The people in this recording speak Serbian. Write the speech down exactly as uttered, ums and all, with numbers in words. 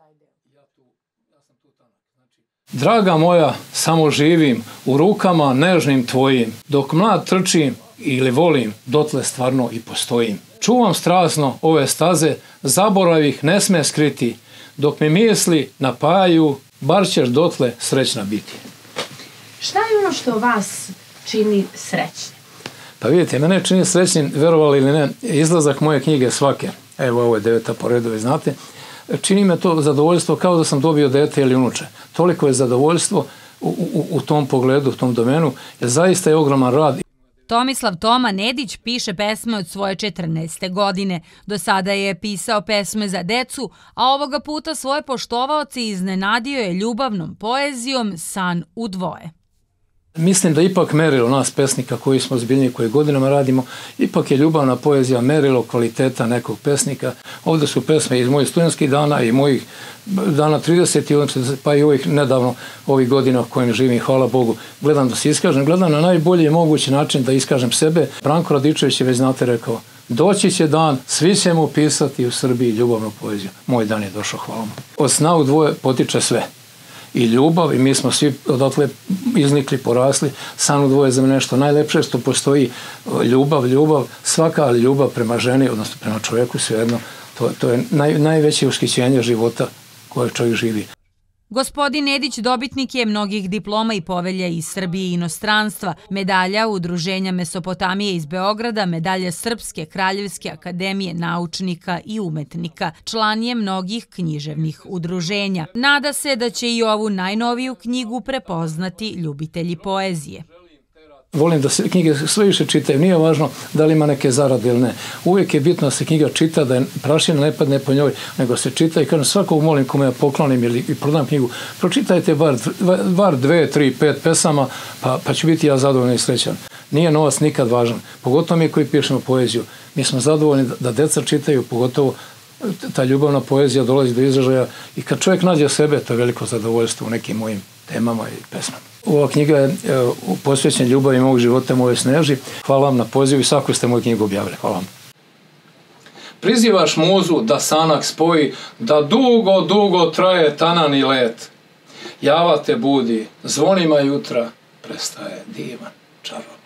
Draga moja, samo živim u rukama nežnim tvojim, dok mlad trčim ili volim, dotle stvarno i postojim. Čuvam strasno ove staze, zaborav ih ne sme skriti, dok mi misli napajaju, bar ćeš dotle srećna biti. Šta je ono što vas čini srećnim? Pa vidite, mene čini srećnim, verovali ili ne, izlazak moje knjige svake, evo ovo je deveta po redu, vi znate, čini me to zadovoljstvo kao da sam dobio dete ili unuče. Toliko je zadovoljstvo u, u, u tom pogledu, u tom domenu, jer zaista je ogroman rad. Tomislav Toma Nedić piše pesme od svoje četrnaeste godine. Do sada je pisao pesme za decu, a ovoga puta svoje poštovaoce iznenadio je ljubavnom poezijom San u dvoje. Mislim da ipak merilo nas pesnika koji smo zbiljni, koji godinama radimo, ipak je ljubavna poezija merilo kvaliteta nekog pesnika. Ovdje su pesme iz mojih studentskih dana i mojih dana trideset, pa i ovih nedavno, ovih godina u kojim živim, hvala Bogu. Gledam da se iskažem, gledam na najbolji mogući način da iskažem sebe. Branko Radičević je, već znate, rekao, doći će dan, svi ćemo pisati u Srbiji ljubavnu poeziju. Moj dan je došao, hvala mu. Od sna u dvoje potiče sve. I ljubav, i mi smo svi odatle iznikli, porasli. San u dvoje za mene nešto najlepše što postoji. Ljubav, ljubav, svaka, ali ljubav prema ženi, odnosno prema čovjeku, svejedno, to, to je naj, najveće ushićenje života koje čovjek živi. Gospodin Nedić dobitnik je mnogih diploma i povelja iz Srbije i inostranstva, medalja Udruženja Mesopotamije iz Beograda, medalja Srpske Kraljevske akademije naučnika i umetnika. Član je mnogih književnih udruženja. Nada se da će i ovu najnoviju knjigu prepoznati ljubitelji poezije. Volim da se knjige sve više čitaju, nije važno da li ima neke zarade ili ne. Uvijek je bitno da se knjiga čita, da je prašina ne padne po njoj, nego se čita i kažem svakog molim kome ja poklonim ili prodam knjigu, pročitajte bar, bar dve, tri, pet pesama, pa, pa ću biti ja zadovoljan i srećan. Nije novac nikad važan, pogotovo mi koji pišemo poeziju. Mi smo zadovoljni da, da deca čitaju, pogotovo ta ljubavna poezija dolazi do izražaja i kad čovjek nađe sebe, to je veliko zadovoljstvo u nekim mojim temama i pesmama. Ova knjiga je posvećena ljubavi mog života, moje Sneži. Hvala vam na pozivu i svaku ste moju knjigu objavili. Hvala vam. Prizivaš muzu da sanak spoji, da dugo, dugo traje tanan i let. Java te budi, zvonima jutra prestaje divan čarol.